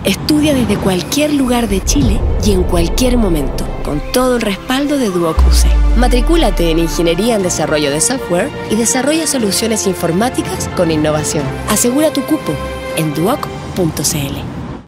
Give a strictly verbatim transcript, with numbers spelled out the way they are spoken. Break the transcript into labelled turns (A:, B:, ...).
A: Estudia desde cualquier lugar de Chile y en cualquier momento, con todo el respaldo de Duoc U C. Matricúlate en Ingeniería en Desarrollo de Software y desarrolla soluciones informáticas con innovación. Asegura tu cupo en duoc punto c l.